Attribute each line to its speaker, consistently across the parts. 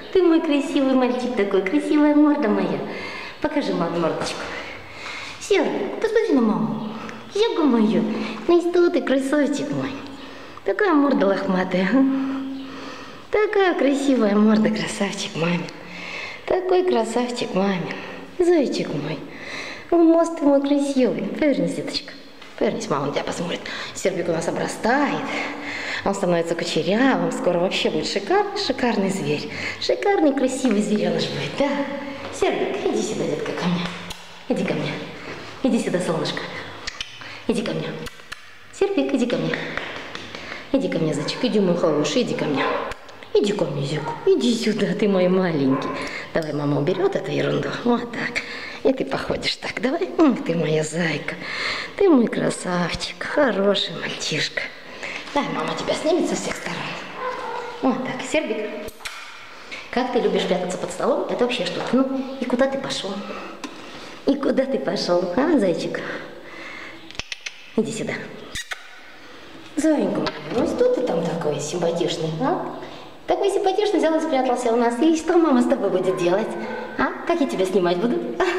Speaker 1: Ты мой красивый мальчик такой, красивая морда моя. Покажи маме мордочку. Сербик, посмотри на маму. Яга моя, ну что ты, красавчик мой. Такая морда лохматая. Такая красивая морда, красавчик мамин. Такой красавчик мамин. Зайчик мой. Мост ты мой красивый. Повернись, деточка. Повернись, мама на тебя посмотрит. Сербик у нас обрастает. Он становится кучерявым. Скоро вообще будет шикарный зверь. Шикарный, красивый звереныш будет, да? Сербик, иди сюда, детка, ко мне. Иди ко мне. Иди сюда, солнышко. Иди ко мне. Сербик, иди ко мне. Иди ко мне, зайчик. Иди, мой хороший, иди ко мне. Иди ко мне, зяку. Иди сюда, ты мой маленький. Давай, мама уберет эту ерунду. Вот так. И ты походишь так. Давай. Ты моя зайка. Ты мой красавчик. Хороший мальчишка. Давай, мама тебя снимет со всех сторон. Вот так. Сербик. Как ты любишь прятаться под столом? Это вообще что-то. Ну, и куда ты пошел? И куда ты пошел, а, зайчик? Иди сюда. Зайка, ну что ты там такой симпатичный, а? Такой симпатичный взял и спрятался у нас. И что мама с тобой будет делать? А? Как я тебя снимать буду?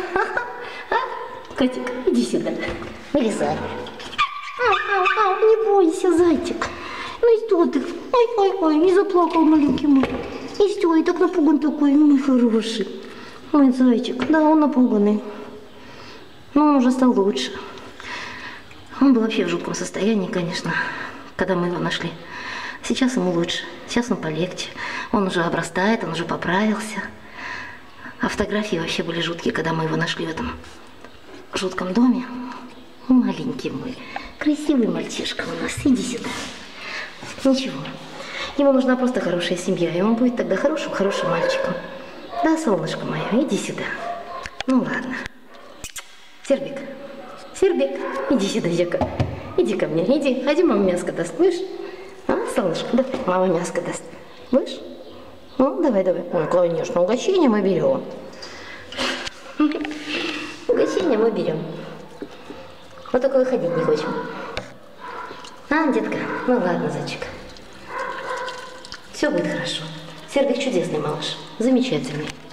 Speaker 1: А? Котик, иди сюда. Вылезай. Не бойся, зайчик. Ну и что ты? Ой, не заплакал маленький мой. И что, и так напуган такой, мой хороший. Мой зайчик, да, он напуганный. Но он уже стал лучше. Он был вообще в жутком состоянии, конечно, когда мы его нашли. Сейчас ему лучше, сейчас он полегче. Он уже обрастает, он уже поправился. А фотографии вообще были жуткие, когда мы его нашли в этом жутком доме. Маленький мой, красивый мальчишка у нас. Иди сюда. Ничего. Ему нужна просто хорошая семья, и он будет тогда хорошим мальчиком. Да, солнышко мое, иди сюда. Ну ладно. Сербик, иди сюда, зяка. Иди ко мне, иди. Иди, мама мяско даст, слышь? А, солнышко, да, мама мяско даст. Слышь? Ну, давай. Ну, конечно, угощение мы берем. Угощение мы берем. Вот только выходить не хочем. А, детка? Ну ладно, зайчик. Все будет хорошо. Сербик чудесный малыш. Замечательный.